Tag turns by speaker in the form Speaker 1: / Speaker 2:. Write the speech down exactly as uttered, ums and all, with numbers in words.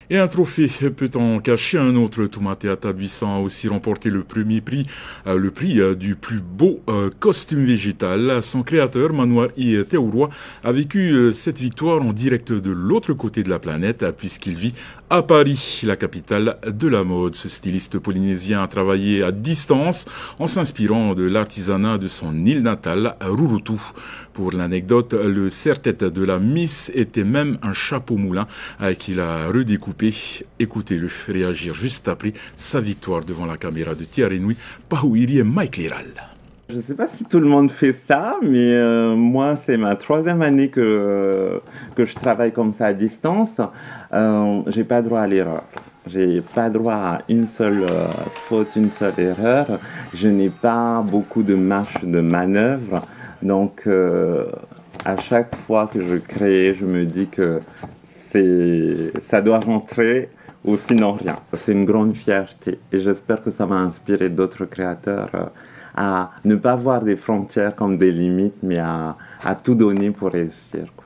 Speaker 1: Et un trophée peut en cacher un autre. Toumatea Tabuissan a aussi remporté le premier prix, euh, le prix euh, du plus beau euh, costume végétal. Son créateur, Manoir I. Teouroua, a vécu euh, cette victoire en direct de l'autre côté de la planète, puisqu'il vit à Paris, la capitale de la mode. Ce styliste polynésien a travaillé à distance en s'inspirant de l'artisanat de son île natale, Rurutu. Pour l'anecdote, le serre-tête de la Miss était même un chapeau moulin euh, qu'il a redécoupé. Écoutez-le réagir juste après sa victoire devant la caméra de Thierry Nui, Pahouiri et Mike Liral.
Speaker 2: Je ne sais pas si tout le monde fait ça, mais euh, moi, c'est ma troisième année que, que je travaille comme ça à distance. Euh, j'ai pas droit à l'erreur. J'ai pas droit à une seule euh, faute, une seule erreur. Je n'ai pas beaucoup de marge de manœuvre. Donc, euh, à chaque fois que je crée, je me dis que ça doit rentrer ou sinon rien. C'est une grande fierté et j'espère que ça va inspirer d'autres créateurs à ne pas voir des frontières comme des limites, mais à, à tout donner pour réussir.